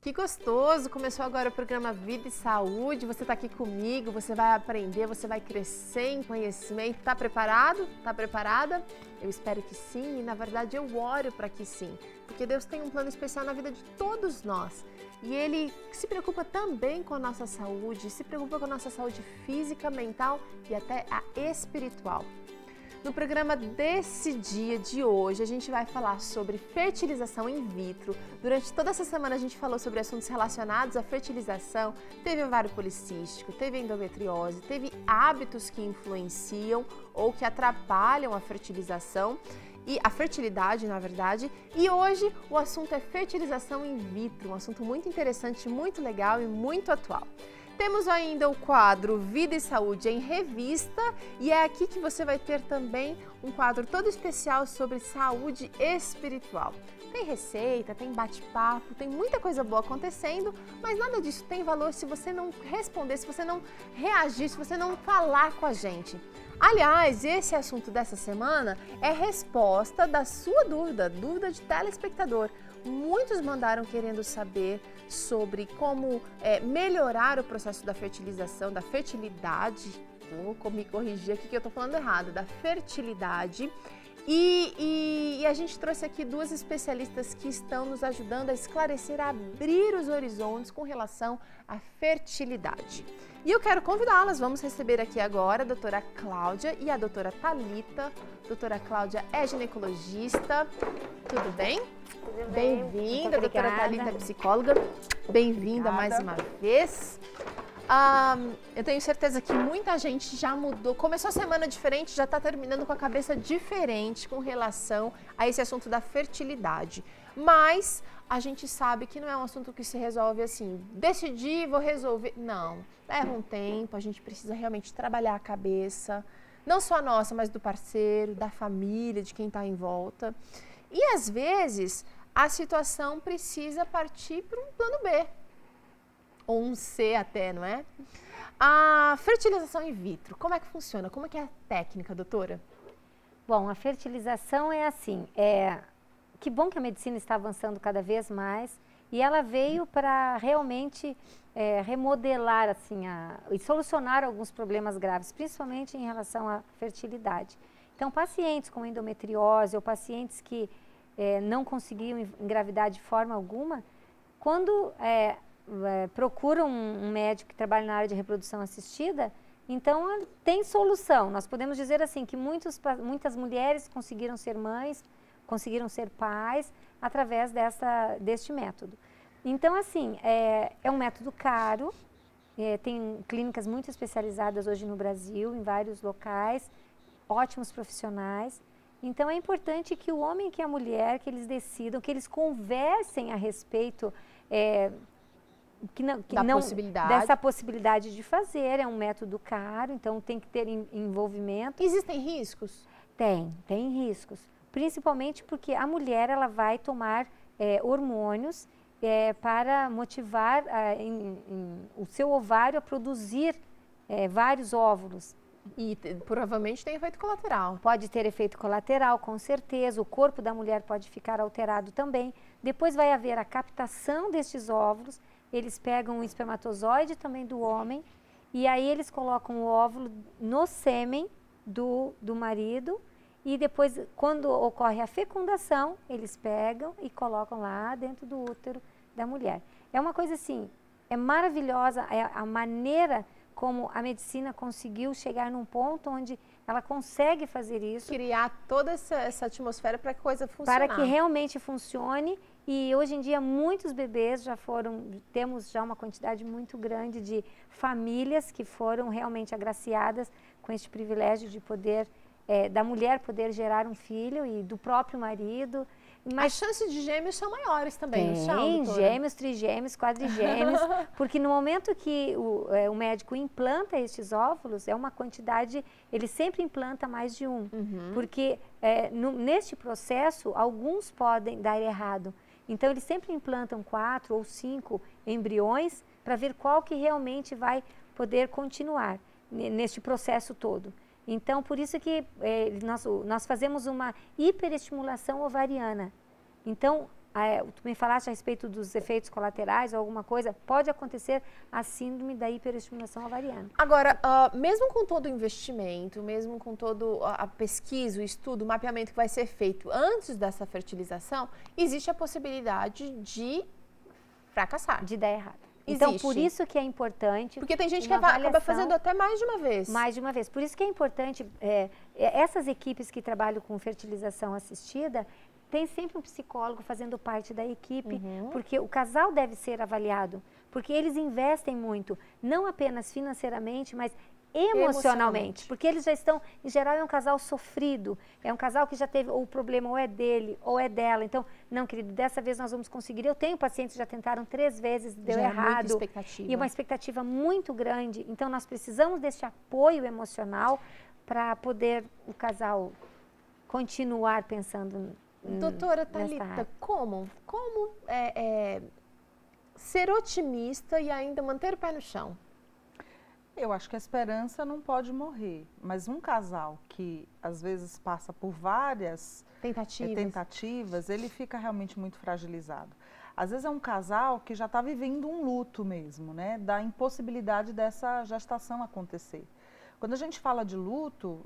Que gostoso! Começou agora o programa Vida e Saúde. Você está aqui comigo, você vai aprender, você vai crescer em conhecimento. Está preparado? Está preparada? Eu espero que sim e, na verdade, eu oro para que sim. Porque Deus tem um plano especial na vida de todos nós. E Ele se preocupa também com a nossa saúde, se preocupa com a nossa saúde física, mental e até a espiritual. No programa desse dia de hoje, a gente vai falar sobre fertilização in vitro. Durante toda essa semana a gente falou sobre assuntos relacionados à fertilização. Teve ovário policístico, teve endometriose, teve hábitos que influenciam ou que atrapalham a fertilização e a fertilidade, na verdade. E hoje o assunto é fertilização in vitro, um assunto muito interessante, muito legal e muito atual. Temos ainda o quadro Vida e Saúde em Revista e é aqui que você vai ter também um quadro todo especial sobre saúde espiritual. Tem receita, tem bate-papo, tem muita coisa boa acontecendo, mas nada disso tem valor se você não responder, se você não reagir, se você não falar com a gente. Aliás, esse assunto dessa semana é resposta da sua dúvida de telespectador. Muitos mandaram querendo saber sobre como melhorar o processo da fertilização, da fertilidade. Vou me corrigir aqui que eu estou falando errado, da fertilidade. E a gente trouxe aqui duas especialistas que estão nos ajudando a esclarecer, a abrir os horizontes com relação à fertilidade. E eu quero convidá-las, vamos receber aqui agora a doutora Cláudia e a doutora Thalita. Doutora Cláudia é ginecologista, tudo bem? Tudo bem. Bem-vinda, doutora Thalita é psicóloga, bem-vinda mais uma vez. Eu tenho certeza que muita gente já mudou, começou a semana diferente, já está terminando com a cabeça diferente com relação a esse assunto da fertilidade. Mas a gente sabe que não é um assunto que se resolve assim, decidi, vou resolver. Não, leva um tempo, a gente precisa realmente trabalhar a cabeça, não só a nossa, mas do parceiro, da família, de quem está em volta. E às vezes a situação precisa partir para um plano B. Ou um C até, não é? A fertilização in vitro, como é que funciona? Como é que é a técnica, doutora? Bom, a fertilização é assim, que bom que a medicina está avançando cada vez mais e ela veio para realmente remodelar assim, e solucionar alguns problemas graves, principalmente em relação à fertilidade. Então, pacientes com endometriose ou pacientes que não conseguiam engravidar de forma alguma, quando procuram um médico que trabalha na área de reprodução assistida, então tem solução. Nós podemos dizer assim que muitas mulheres conseguiram ser mães, conseguiram ser pais através deste método. Então assim, é um método caro, tem clínicas muito especializadas hoje no Brasil, em vários locais, ótimos profissionais. Então é importante que o homem e que a mulher, que eles decidam, que eles conversem a respeito dessa possibilidade de fazer. É um método caro, então tem que ter envolvimento. Existem riscos? Tem riscos, principalmente porque a mulher ela vai tomar hormônios para motivar o seu ovário a produzir vários óvulos. E provavelmente tem efeito colateral. Pode ter efeito colateral, com certeza. O corpo da mulher pode ficar alterado também. Depois vai haver a captação destes óvulos. Eles pegam o espermatozoide também do homem e aí eles colocam o óvulo no sêmen do marido e depois, quando ocorre a fecundação, eles pegam e colocam lá dentro do útero da mulher. É uma coisa assim, é maravilhosa a maneira como a medicina conseguiu chegar num ponto onde ela consegue fazer isso. Criar toda essa atmosfera para que a coisa funcione. Para que realmente funcione. E hoje em dia muitos bebês temos já uma quantidade muito grande de famílias que foram realmente agraciadas com este privilégio de poder, da mulher poder gerar um filho e do próprio marido. Mas as chances de gêmeos são maiores também, não são, doutora? Gêmeos, trigêmeos, quadrigêmeos, porque no momento que o médico implanta estes óvulos, é uma quantidade, ele sempre implanta mais de um, porque neste processo, alguns podem dar errado. Então, eles sempre implantam 4 ou 5 embriões para ver qual que realmente vai poder continuar neste processo todo. Então, por isso que nós fazemos uma hiperestimulação ovariana. Então, tu me falaste a respeito dos efeitos colaterais ou alguma coisa, pode acontecer a síndrome da hiperestimulação ovariana. Agora, mesmo com todo o investimento, mesmo com toda a pesquisa, o estudo, o mapeamento que vai ser feito antes dessa fertilização, existe a possibilidade de fracassar. De dar errado. Então, por isso que é importante... Porque tem gente que acaba fazendo até mais de uma vez. Mais de uma vez. Por isso que é importante, essas equipes que trabalham com fertilização assistida, tem sempre um psicólogo fazendo parte da equipe, porque o casal deve ser avaliado, porque eles investem muito, não apenas financeiramente, mas emocionalmente, porque eles já estão, em geral é um casal sofrido, é um casal que já teve, ou o problema ou é dele ou é dela, então, não querido, dessa vez nós vamos conseguir. Eu tenho pacientes que já tentaram 3 vezes, deu errado, e uma expectativa muito grande, então nós precisamos desse apoio emocional para poder o casal continuar pensando. Doutora Thalita, como ser otimista e ainda manter o pé no chão? Eu acho que a esperança não pode morrer, mas um casal que às vezes passa por várias tentativas, ele fica realmente muito fragilizado. Às vezes é um casal que já está vivendo um luto mesmo, né, da impossibilidade dessa gestação acontecer. Quando a gente fala de luto,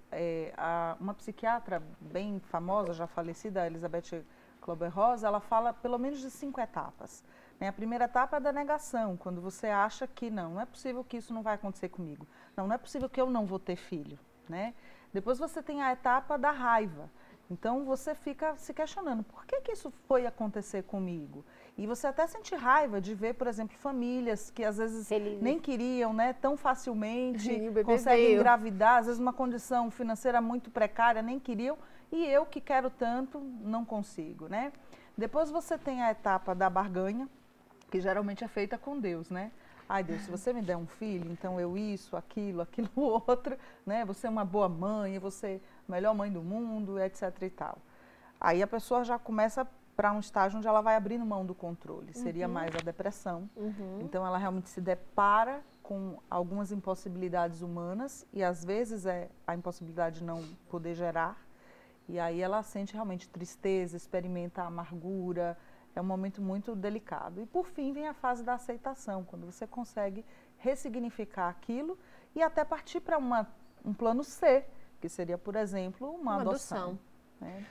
uma psiquiatra bem famosa, já falecida, a Elizabeth Kübler-Ross, ela fala pelo menos de 5 etapas. A primeira etapa é da negação, quando você acha que não é possível que isso não vai acontecer comigo. Não é possível que eu não vou ter filho, né? Depois você tem a etapa da raiva. Então você fica se questionando, por que isso foi acontecer comigo? E você até sente raiva de ver, por exemplo, famílias que às vezes nem queriam, né, tão facilmente, conseguem engravidar, às vezes uma condição financeira muito precária, nem queriam, e eu que quero tanto, não consigo, né? Depois você tem a etapa da barganha, que geralmente é feita com Deus, né? Ai, Deus, se você me der um filho, então eu isso, aquilo outro, né? Você é uma boa mãe, você é a melhor mãe do mundo, etc e tal. Aí a pessoa já começa para um estágio onde ela vai abrindo mão do controle, seria mais a depressão. Então ela realmente se depara com algumas impossibilidades humanas e às vezes é a impossibilidade de não poder gerar. E aí ela sente realmente tristeza, experimenta amargura. É um momento muito delicado. E, por fim, vem a fase da aceitação, quando você consegue ressignificar aquilo e até partir para um plano C, que seria, por exemplo, uma adoção. Né?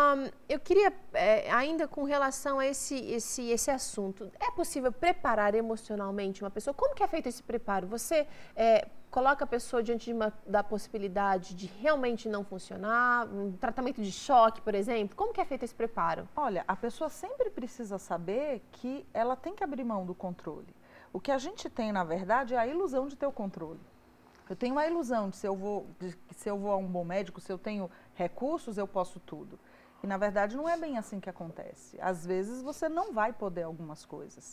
Eu queria, ainda com relação a esse assunto, é possível preparar emocionalmente uma pessoa? Como que é feito esse preparo? Você coloca a pessoa diante da possibilidade de realmente não funcionar, um tratamento de choque, por exemplo? Como que é feito esse preparo? Olha, a pessoa sempre precisa saber que ela tem que abrir mão do controle. O que a gente tem, na verdade, é a ilusão de ter o controle. Eu tenho a ilusão de se eu vou a um bom médico, se eu tenho recursos, eu posso tudo. E, na verdade, não é bem assim que acontece. Às vezes, você não vai poder algumas coisas.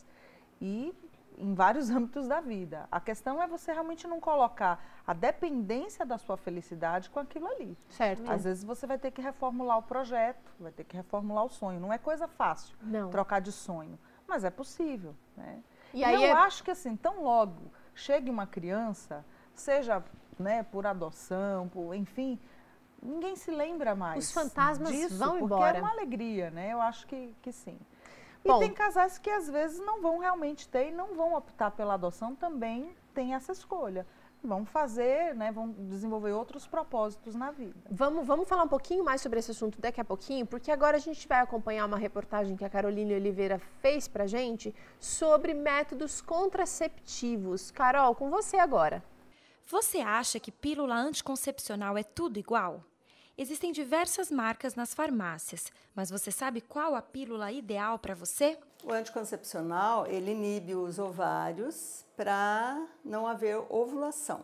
E em vários âmbitos da vida. A questão é você realmente não colocar a dependência da sua felicidade com aquilo ali. Certo. Às vezes, você vai ter que reformular o projeto, vai ter que reformular o sonho. Não é coisa fácil trocar de sonho, mas é possível, né? E aí eu acho que, assim, tão logo chegue uma criança, seja, né, por adoção, enfim, ninguém se lembra mais. Os fantasmas disso, vão porque embora. É uma alegria, né? Eu acho que sim. E Bom, tem casais que às vezes não vão realmente ter e não vão optar pela adoção, também tem essa escolha. Vão fazer, né, vão desenvolver outros propósitos na vida. Vamos falar um pouquinho mais sobre esse assunto daqui a pouquinho, porque agora a gente vai acompanhar uma reportagem que a Caroline Oliveira fez pra gente sobre métodos contraceptivos. Carol, com você agora. Você acha que pílula anticoncepcional é tudo igual? Existem diversas marcas nas farmácias, mas você sabe qual a pílula ideal para você? O anticoncepcional, ele inibe os ovários para não haver ovulação.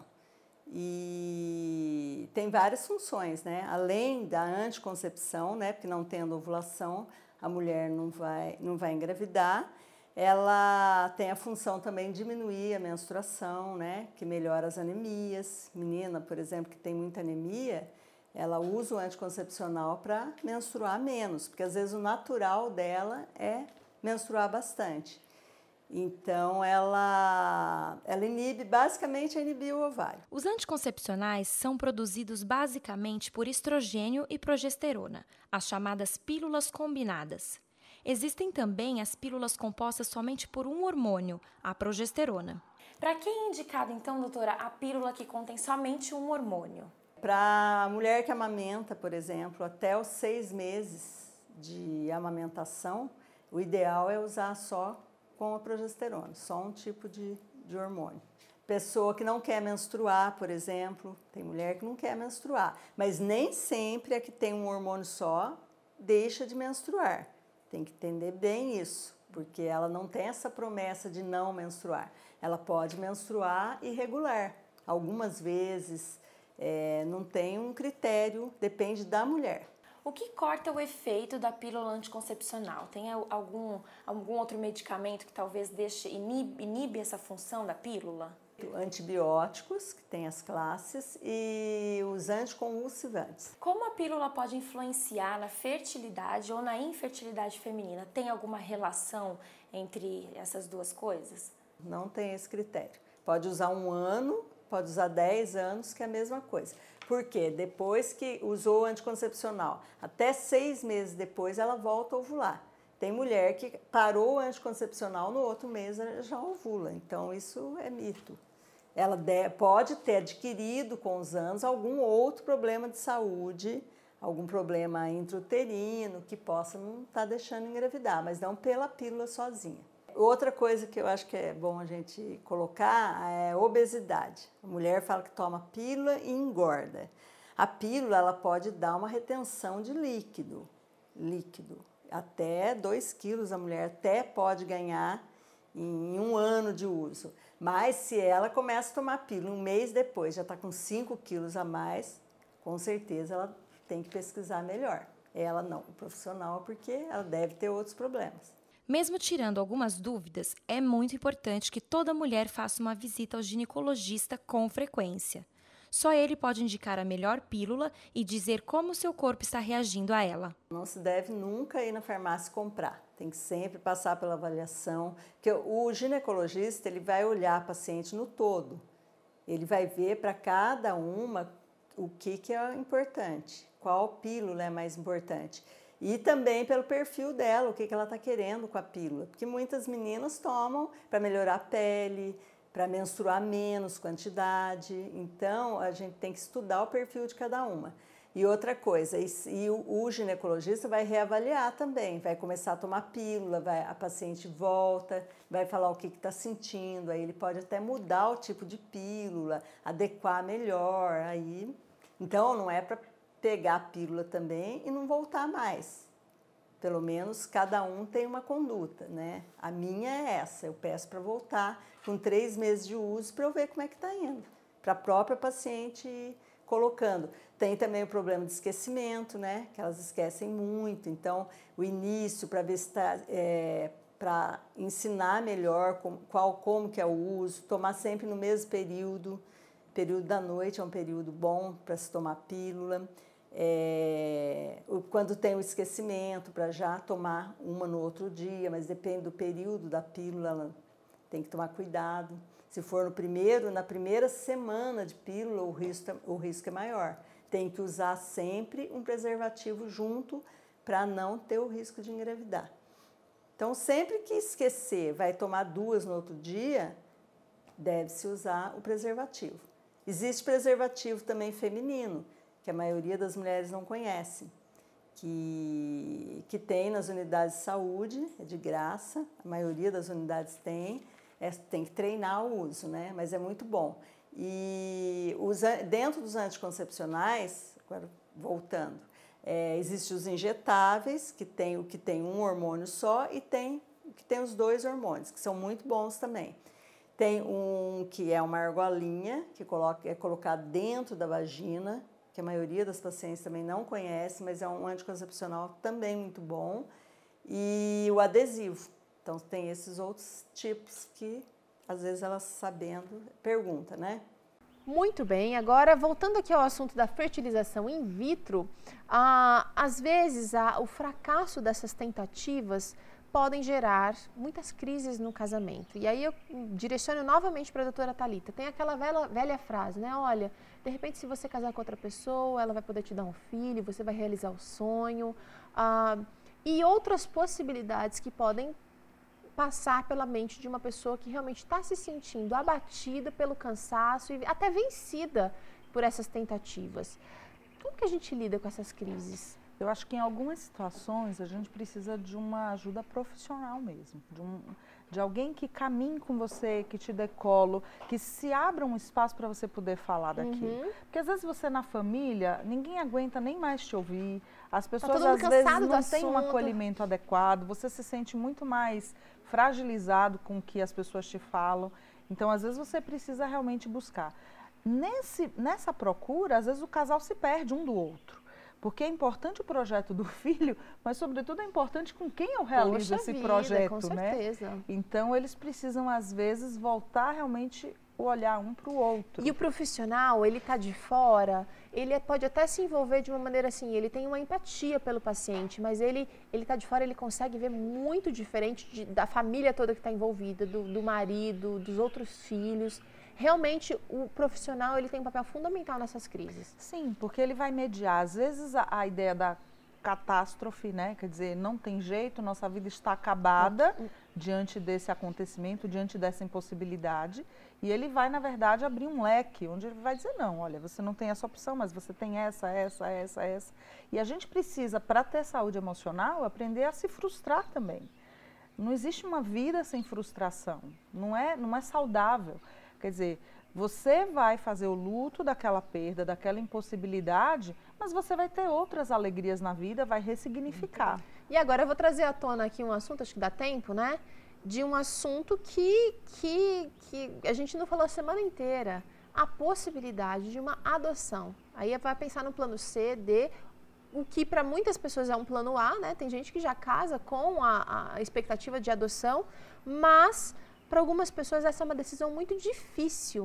E tem várias funções, né? Além da anticoncepção, né? Porque não tendo ovulação, a mulher não vai engravidar. Ela tem a função também de diminuir a menstruação, né? Que melhora as anemias. Menina, por exemplo, que tem muita anemia, ela usa o anticoncepcional para menstruar menos, porque às vezes o natural dela é menstruar bastante. Então, ela basicamente inibe o ovário. Os anticoncepcionais são produzidos basicamente por estrogênio e progesterona, as chamadas pílulas combinadas. Existem também as pílulas compostas somente por um hormônio, a progesterona. Para quem é indicado, então, doutora, a pílula que contém somente um hormônio? Para a mulher que amamenta, por exemplo, até os 6 meses de amamentação, o ideal é usar só com a progesterona, só um tipo de hormônio. Pessoa que não quer menstruar, por exemplo, tem mulher que não quer menstruar, mas nem sempre a que tem um hormônio só deixa de menstruar. Tem que entender bem isso, porque ela não tem essa promessa de não menstruar. Ela pode menstruar irregular, algumas vezes, não tem um critério, depende da mulher. O que corta o efeito da pílula anticoncepcional? Tem algum outro medicamento que talvez inibe essa função da pílula? Antibióticos, que tem as classes, e os anticonvulsivantes. Como a pílula pode influenciar na fertilidade ou na infertilidade feminina? Tem alguma relação entre essas duas coisas? Não tem esse critério. Pode usar 1 ano, pode usar 10 anos, que é a mesma coisa. Por quê? Depois que usou o anticoncepcional, até 6 meses depois ela volta a ovular. Tem mulher que parou o anticoncepcional, no outro mês ela já ovula. Então, isso é mito. Ela pode ter adquirido com os anos algum outro problema de saúde, algum problema intrauterino que possa não estar deixando engravidar, mas não pela pílula sozinha. Outra coisa que eu acho que é bom a gente colocar é a obesidade. A mulher fala que toma pílula e engorda. A pílula ela pode dar uma retenção de líquido. Até 2 quilos a mulher até pode ganhar em 1 ano de uso. Mas se ela começa a tomar pílula 1 mês depois, já está com 5 quilos a mais, com certeza ela tem que pesquisar melhor. Ela não, o profissional, porque ela deve ter outros problemas. Mesmo tirando algumas dúvidas, é muito importante que toda mulher faça uma visita ao ginecologista com frequência. Só ele pode indicar a melhor pílula e dizer como seu corpo está reagindo a ela. Não se deve nunca ir na farmácia comprar. Tem que sempre passar pela avaliação, porque o ginecologista ele vai olhar a paciente no todo. Ele vai ver para cada uma o que é importante, qual pílula é mais importante. E também pelo perfil dela, o que ela está querendo com a pílula. Porque muitas meninas tomam para melhorar a pele, para menstruar menos quantidade. Então, a gente tem que estudar o perfil de cada uma. E outra coisa, o ginecologista vai reavaliar também, vai começar a tomar pílula, a paciente volta, vai falar o que está sentindo, aí ele pode até mudar o tipo de pílula, adequar melhor. Então, não é para pegar a pílula também e não voltar mais. Pelo menos cada um tem uma conduta, né? A minha é essa, eu peço para voltar com 3 meses de uso para eu ver como é que está indo, para a própria paciente ir colocando. Tem também o problema de esquecimento, né? Que elas esquecem muito, então o início para ver se está, para ensinar melhor como que é o uso, tomar sempre no mesmo período da noite é um período bom para se tomar pílula. Quando tem o esquecimento, para já tomar uma no outro dia, mas depende do período da pílula, ela tem que tomar cuidado. Se for na primeira semana de pílula, o risco é maior. Tem que usar sempre um preservativo junto para não ter o risco de engravidar. Então, sempre que esquecer, vai tomar 2 no outro dia, deve-se usar o preservativo. Existe preservativo também feminino, que a maioria das mulheres não conhece, que tem nas unidades de saúde, é de graça, a maioria das unidades tem que treinar o uso, né? Mas é muito bom. E dentro dos anticoncepcionais, agora voltando, existem os injetáveis, que tem o que tem um hormônio só, e tem o que tem os 2 hormônios, que são muito bons também. Tem um que é uma argolinha, que é colocado dentro da vagina, que a maioria das pacientes também não conhece, mas é um anticoncepcional também muito bom. E o adesivo. Então, tem esses outros tipos que, às vezes, elas sabendo, pergunta, né? Muito bem. Agora, voltando aqui ao assunto da fertilização in vitro, às vezes, o fracasso dessas tentativas podem gerar muitas crises no casamento. E aí eu direciono novamente para a doutora Thalita. Tem aquela velha frase, né? Olha, de repente se você casar com outra pessoa, ela vai poder te dar um filho, você vai realizar o sonho. e outras possibilidades que podem passar pela mente de uma pessoa que realmente está se sentindo abatida pelo cansaço e até vencida por essas tentativas. Como que a gente lida com essas crises? Eu acho que em algumas situações a gente precisa de uma ajuda profissional mesmo, de alguém que caminhe com você, que te dê colo, que se abra um espaço para você poder falar daquilo. Porque às vezes você na família, ninguém aguenta nem mais te ouvir, as pessoas às vezes não têm um acolhimento adequado, você se sente muito mais fragilizado com o que as pessoas te falam, então às vezes você precisa realmente buscar. Nessa procura, às vezes o casal se perde um do outro. Porque é importante o projeto do filho, mas sobretudo é importante com quem eu realizo esse projeto, com certeza. Né? Então eles precisam às vezes voltar realmente o olhar um para o outro. E o profissional, ele está de fora, ele pode até se envolver de uma maneira assim, ele tem uma empatia pelo paciente, mas ele está de fora, ele consegue ver muito diferente da família toda que está envolvida, do marido, dos outros filhos. Realmente, o profissional ele tem um papel fundamental nessas crises. Sim, porque ele vai mediar. Às vezes, a ideia da catástrofe, né? Quer dizer, não tem jeito, nossa vida está acabada diante desse acontecimento, diante dessa impossibilidade. E ele vai, na verdade, abrir um leque, onde ele vai dizer, não, olha, você não tem essa opção, mas você tem essa. E a gente precisa, para ter saúde emocional, aprender a se frustrar também. Não existe uma vida sem frustração, não é saudável. Quer dizer, você vai fazer o luto daquela perda, daquela impossibilidade, mas você vai ter outras alegrias na vida, vai ressignificar. E agora eu vou trazer à tona aqui um assunto, acho que dá tempo, né? De um assunto que a gente não falou a semana inteira. A possibilidade de uma adoção. Aí vai pensar no plano C, D, o que para muitas pessoas é um plano A, né? Tem gente que já casa com a expectativa de adoção, mas para algumas pessoas essa é uma decisão muito difícil.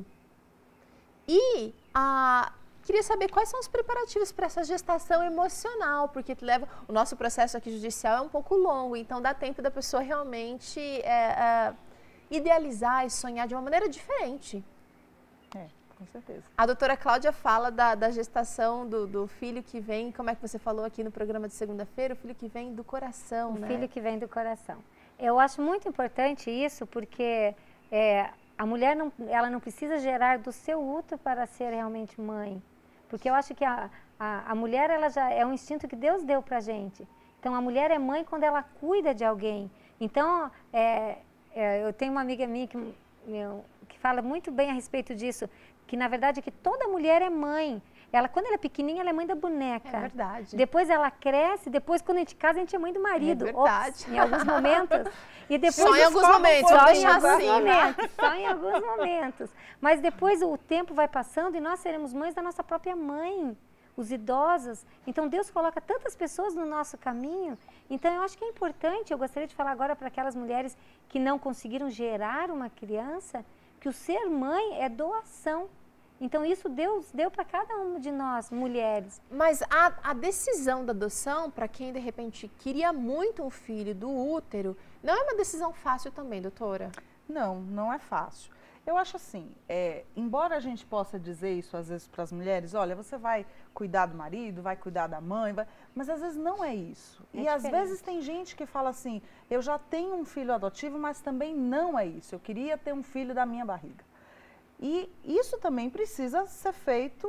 E queria saber quais são os preparativos para essa gestação emocional, porque o nosso processo aqui judicial é um pouco longo, então dá tempo da pessoa realmente idealizar e sonhar de uma maneira diferente. Com certeza. A doutora Cláudia fala da gestação do filho que vem, como é que você falou aqui no programa de segunda-feira, o filho que vem do coração, né? O filho que vem do coração. Eu acho muito importante isso, porque a mulher ela não precisa gerar do seu útero para ser realmente mãe. Porque eu acho que a mulher ela já é um instinto que Deus deu para a gente. Então, a mulher é mãe quando ela cuida de alguém. Então, eu tenho uma amiga minha que fala muito bem a respeito disso, que na verdade que toda mulher é mãe. Quando ela é pequenininha, ela é mãe da boneca. É verdade. Depois ela cresce, depois quando a gente casa, a gente é mãe do marido. É verdade. Ops, em alguns momentos. E depois só em alguns momentos, só vamos em deixar alguns assim. momentos, só em alguns momentos. Mas depois o tempo vai passando e nós seremos mães da nossa própria mãe, os idosos. Então Deus coloca tantas pessoas no nosso caminho. Então eu acho que é importante, eu gostaria de falar agora para aquelas mulheres que não conseguiram gerar uma criança, que o ser mãe é doação. Então, isso Deus deu para cada uma de nós, mulheres. Mas a decisão da adoção, para quem de repente queria muito um filho do útero, não é uma decisão fácil também, doutora? Não, não é fácil. Eu acho assim, embora a gente possa dizer isso às vezes para as mulheres, olha, você vai cuidar do marido, vai cuidar da mãe, mas às vezes não é isso. E às vezes tem gente que fala assim, eu já tenho um filho adotivo, mas também não é isso, eu queria ter um filho da minha barriga. E isso também precisa ser feito,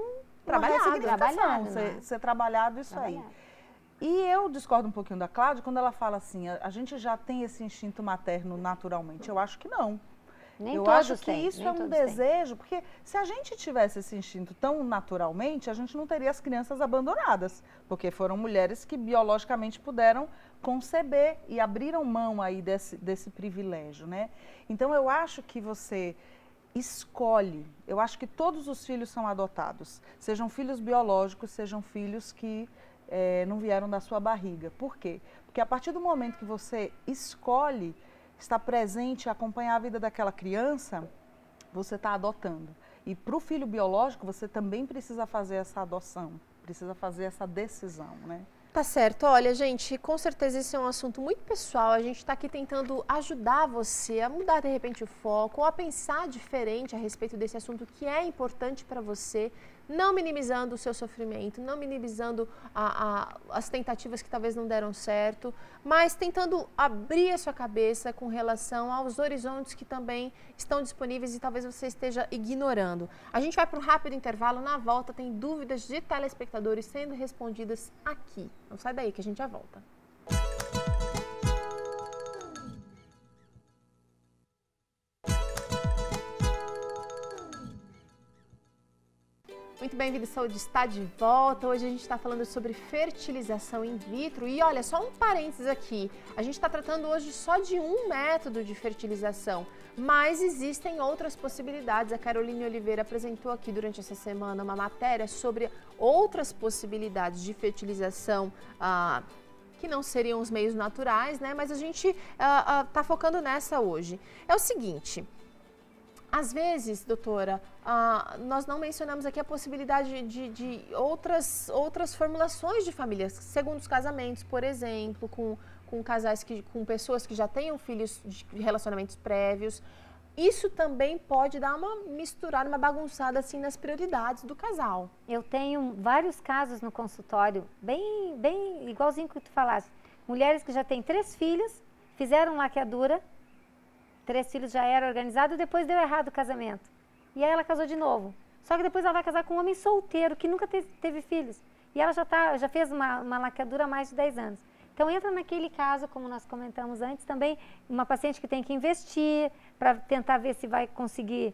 ser trabalhado isso aí. E eu discordo um pouquinho da Cláudia quando ela fala assim, a gente já tem esse instinto materno naturalmente. Eu acho que não. Eu acho que isso é um desejo, porque se a gente tivesse esse instinto tão naturalmente, a gente não teria as crianças abandonadas, porque foram mulheres que biologicamente puderam conceber e abriram mão aí desse privilégio, né? Então eu acho que você escolhe. Eu acho que todos os filhos são adotados, sejam filhos biológicos, sejam filhos que não vieram da sua barriga. Por quê? Porque a partir do momento que você escolhe estar presente, acompanhar a vida daquela criança, você está adotando. E para o filho biológico, você também precisa fazer essa adoção, precisa fazer essa decisão, né? Tá certo. Olha, gente, com certeza esse é um assunto muito pessoal. A gente está aqui tentando ajudar você a mudar, de repente, o foco ou a pensar diferente a respeito desse assunto que é importante para você. não minimizando o seu sofrimento, não minimizando as tentativas que talvez não deram certo, mas tentando abrir a sua cabeça com relação aos horizontes que também estão disponíveis e talvez você esteja ignorando. A gente vai para um rápido intervalo, na volta tem dúvidas de telespectadores sendo respondidas aqui. Não sai daí que a gente já volta. Muito bem, Vida e Saúde está de volta. Hoje a gente está falando sobre fertilização in vitro. E olha, só um parênteses aqui. A gente está tratando hoje só de um método de fertilização, mas existem outras possibilidades. A Caroline Oliveira apresentou aqui durante essa semana uma matéria sobre outras possibilidades de fertilização que não seriam os meios naturais, né? Mas a gente está focando nessa hoje. É o seguinte... Às vezes, doutora, nós não mencionamos aqui a possibilidade de outras formulações de famílias, segundos casamentos, por exemplo, com casais, com pessoas que já tenham filhos de relacionamentos prévios. Isso também pode dar uma misturada, uma bagunçada assim nas prioridades do casal. Eu tenho vários casos no consultório, bem igualzinho que tu falaste. Mulheres que já têm 3 filhos, fizeram laqueadura, 3 filhos já era organizado, depois deu errado o casamento. E aí ela casou de novo. Só que depois ela vai casar com um homem solteiro, que nunca teve filhos. E ela já fez uma laqueadura há mais de 10 anos. Então entra naquele caso, como nós comentamos antes, também uma paciente que tem que investir para tentar ver se vai conseguir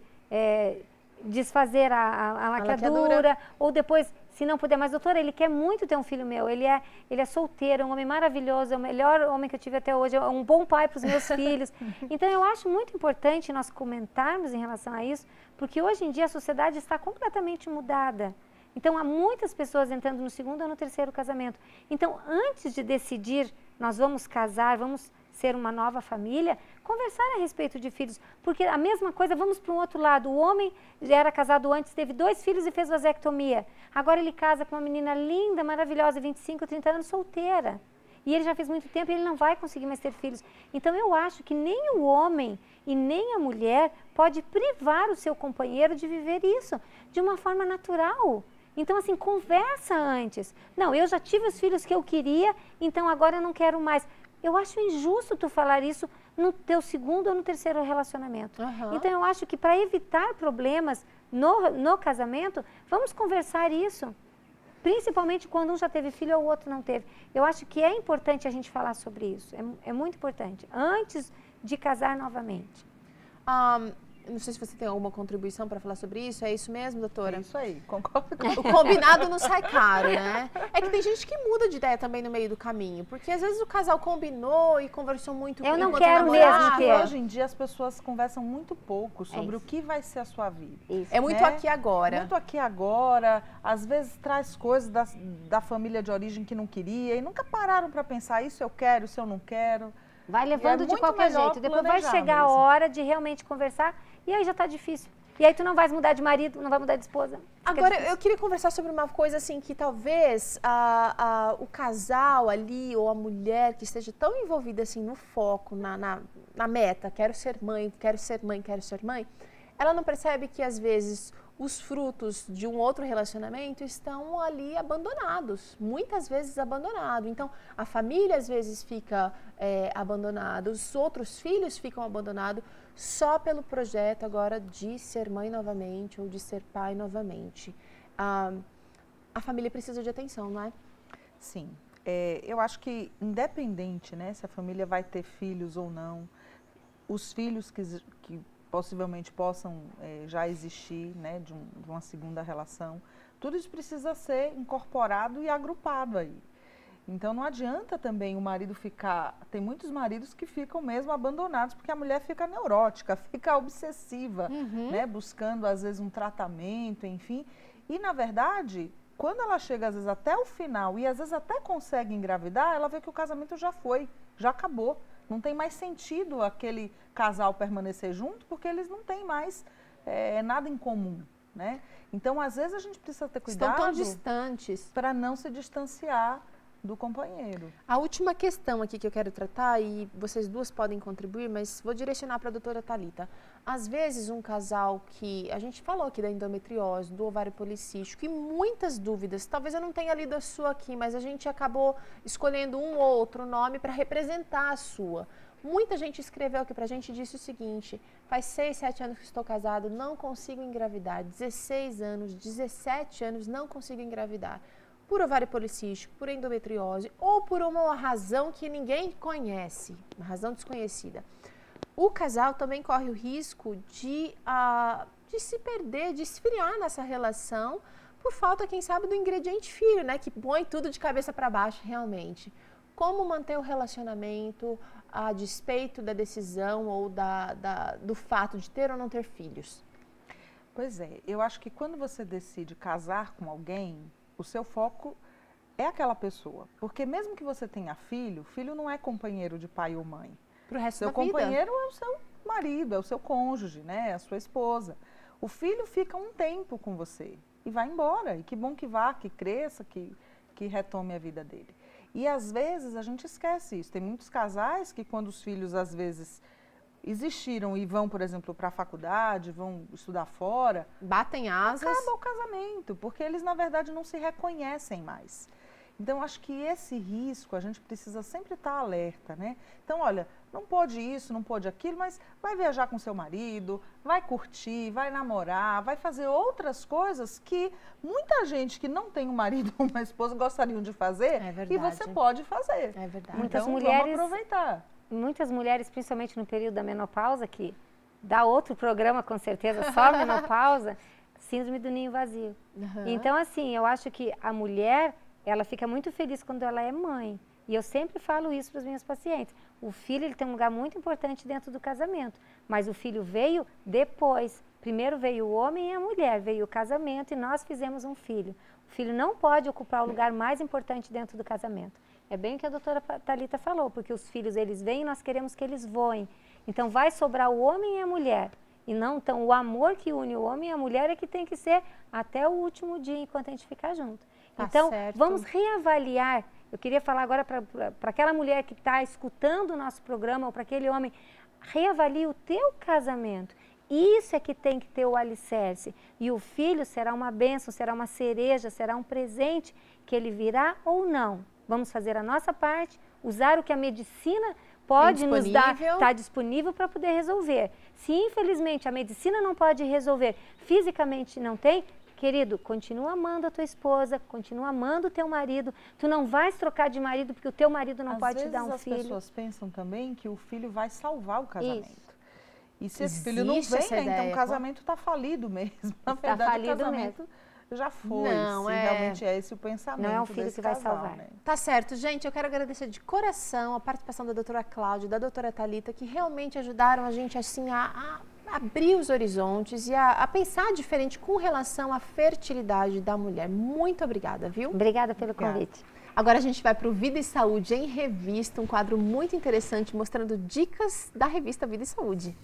desfazer a laqueadura. Ou depois, se não puder mais, doutora, ele quer muito ter um filho meu, ele é solteiro, é um homem maravilhoso, é o melhor homem que eu tive até hoje, é um bom pai para os meus filhos. Então eu acho muito importante nós comentarmos em relação a isso, porque hoje em dia a sociedade está completamente mudada. Então há muitas pessoas entrando no 2º ou no 3º casamento. Então antes de decidir, nós vamos casar, vamos ser uma nova família, conversar a respeito de filhos, porque a mesma coisa, vamos para um outro lado, o homem já era casado antes, teve 2 filhos e fez vasectomia, agora ele casa com uma menina linda, maravilhosa, 25, 30 anos, solteira, e ele já fez muito tempo e ele não vai conseguir mais ter filhos. Então eu acho que nem o homem e nem a mulher pode privar o seu companheiro de viver isso, de uma forma natural. Então, assim, conversa antes. Não, eu já tive os filhos que eu queria, então agora eu não quero mais. Eu acho injusto tu falar isso no teu 2º ou no 3º relacionamento. Então, eu acho que para evitar problemas no casamento, vamos conversar isso. Principalmente quando um já teve filho ou o outro não teve. Eu acho que é importante a gente falar sobre isso. É muito importante. Antes de casar novamente. Não sei se você tem alguma contribuição para falar sobre isso. É isso mesmo, doutora? É isso aí, concordo com o combinado não sai caro, né? É que tem gente que muda de ideia também no meio do caminho. Porque às vezes o casal combinou e conversou muito. Eu não quero mesmo ter. Hoje em dia as pessoas conversam muito pouco sobre o que vai ser a sua vida. Isso. É muito aqui agora. Muito aqui agora. Às vezes traz coisas da família de origem que não queria e nunca pararam para pensar, isso eu quero, isso eu não quero. Vai levando de qualquer jeito. Depois vai chegar a hora de realmente conversar e aí já tá difícil. E aí tu não vai mudar de marido, não vai mudar de esposa. Agora, eu queria conversar sobre uma coisa assim, que talvez o casal ali, ou a mulher que esteja tão envolvida assim no foco, na meta, quero ser mãe, quero ser mãe, quero ser mãe, ela não percebe que às vezes os frutos de um outro relacionamento estão ali abandonados, muitas vezes abandonados. Então, a família às vezes fica abandonada, os outros filhos ficam abandonados só pelo projeto agora de ser mãe novamente ou de ser pai novamente. A família precisa de atenção, não é? Sim. Eu acho que independente, né, se a família vai ter filhos ou não, os filhos que possivelmente possam já existir, né, de uma segunda relação, tudo isso precisa ser incorporado e agrupado aí. Então não adianta também o marido ficar, tem muitos maridos que ficam mesmo abandonados porque a mulher fica neurótica, fica obsessiva, né, buscando às vezes um tratamento, enfim. E na verdade, quando ela chega às vezes até o final e às vezes até consegue engravidar, ela vê que o casamento já foi, já acabou. Não tem mais sentido aquele casal permanecer junto porque eles não têm mais nada em comum, né? Então, às vezes a gente precisa ter cuidado. Estão tão distantes. Para não se distanciar do companheiro. A última questão aqui que eu quero tratar, e vocês duas podem contribuir, mas vou direcionar para a doutora Thalita. Às vezes um casal que, a gente falou aqui da endometriose, do ovário policístico, e muitas dúvidas, talvez eu não tenha lido a sua aqui, mas a gente acabou escolhendo um ou outro nome para representar a sua. Muita gente escreveu aqui pra gente e disse o seguinte: faz 6, 7 anos que estou casado, não consigo engravidar, 16 anos, 17 anos, não consigo engravidar. Por ovário policístico, por endometriose ou por uma razão que ninguém conhece, uma razão desconhecida. O casal também corre o risco de se perder, de esfriar nessa relação por falta, quem sabe, do ingrediente filho, né? Que põe tudo de cabeça para baixo realmente. Como manter o relacionamento a despeito da decisão ou do fato de ter ou não ter filhos? Pois é, eu acho que quando você decide casar com alguém, o seu foco é aquela pessoa. Porque mesmo que você tenha filho, filho não é companheiro de pai ou mãe. Pro resto seu da vida. companheiro é o seu marido, é o seu cônjuge, né? É a sua esposa. O filho fica um tempo com você e vai embora. E que bom que vá, que cresça, que retome a vida dele. E às vezes a gente esquece isso. Tem muitos casais que quando os filhos às vezes existiram e vão, por exemplo, para a faculdade, vão estudar fora, batem asas, acaba o casamento, porque eles na verdade não se reconhecem mais. Então acho que esse risco a gente precisa sempre estar alerta, né? Então olha, não pode isso, não pode aquilo, mas vai viajar com seu marido, vai curtir, vai namorar, vai fazer outras coisas que muita gente que não tem um marido ou uma esposa gostariam de fazer, e você pode fazer. É verdade. Muitas então mulheres, vamos aproveitar. Muitas mulheres, principalmente no período da menopausa, que dá outro programa com certeza, só menopausa, síndrome do ninho vazio. Uhum. Então assim, eu acho que a mulher, ela fica muito feliz quando ela é mãe. E eu sempre falo isso para os meus pacientes. O filho, ele tem um lugar muito importante dentro do casamento, mas o filho veio depois. Primeiro veio o homem e a mulher, veio o casamento e nós fizemos um filho. O filho não pode ocupar o lugar mais importante dentro do casamento. É bem o que a doutora Thalita falou, porque os filhos, eles vêm e nós queremos que eles voem. Então vai sobrar o homem e a mulher. E não, então o amor que une o homem e a mulher é que tem que ser até o último dia, enquanto a gente ficar junto. Tá então, certo. Vamos reavaliar. Eu queria falar agora para aquela mulher que está escutando o nosso programa, ou para aquele homem, reavalie o teu casamento. Isso é que tem que ter o alicerce. E o filho será uma bênção, será uma cereja, será um presente que ele virá ou não. Vamos fazer a nossa parte, usar o que a medicina pode nos dar, está disponível para poder resolver. Se infelizmente a medicina não pode resolver, fisicamente não tem, querido, continua amando a tua esposa, continua amando o teu marido. Tu não vais trocar de marido porque o teu marido não pode te dar um filho. As pessoas pensam também que o filho vai salvar o casamento. Isso. E se esse filho não vem, né, então o casamento está falido mesmo. Na verdade, o casamento já foi. Não, realmente é esse o pensamento. Não é o filho que vai salvar. Né? Tá certo, gente. Eu quero agradecer de coração a participação da doutora Cláudia e da doutora Thalita, que realmente ajudaram a gente assim a abrir os horizontes e a pensar diferente com relação à fertilidade da mulher. Muito obrigada, viu? Obrigada pelo convite. Agora a gente vai para o Vida e Saúde em Revista, um quadro muito interessante mostrando dicas da revista Vida e Saúde.